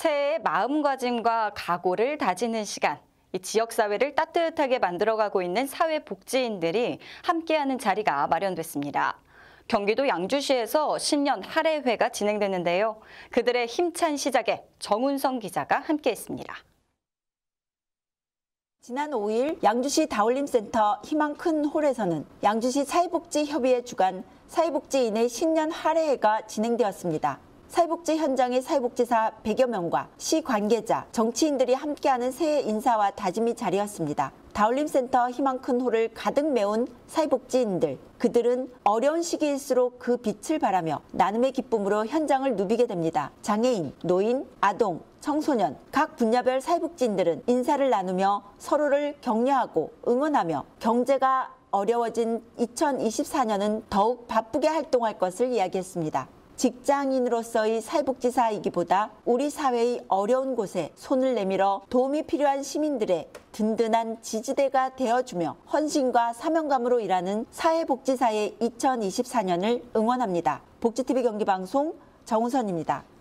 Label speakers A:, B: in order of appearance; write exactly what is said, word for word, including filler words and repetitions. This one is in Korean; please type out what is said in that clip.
A: 새해의 마음가짐과 각오를 다지는 시간. 이 지역사회를 따뜻하게 만들어가고 있는 사회복지인들이 함께하는 자리가 마련됐습니다. 경기도 양주시에서 신년 할애회가 진행됐는데요. 그들의 힘찬 시작에 정운성 기자가 함께했습니다.
B: 지난 오 일 양주시 다울림센터 희망 큰 홀에서는 양주시 사회복지협의회 주관 사회복지인의 신년 할애회가 진행되었습니다. 사회복지 현장의 사회복지사 백여 명과 시 관계자, 정치인들이 함께하는 새해 인사와 다짐이 자리였습니다. 다울림센터 희망 큰 홀을 가득 메운 사회복지인들. 그들은 어려운 시기일수록 그 빛을 바라며 나눔의 기쁨으로 현장을 누비게 됩니다. 장애인, 노인, 아동, 청소년, 각 분야별 사회복지인들은 인사를 나누며 서로를 격려하고 응원하며 경제가 어려워진 이천이십사 년은 더욱 바쁘게 활동할 것을 이야기했습니다. 직장인으로서의 사회복지사이기보다 우리 사회의 어려운 곳에 손을 내밀어 도움이 필요한 시민들의 든든한 지지대가 되어주며 헌신과 사명감으로 일하는 사회복지사의 이천이십사 년을 응원합니다. 복지티비 경기방송 정우선입니다.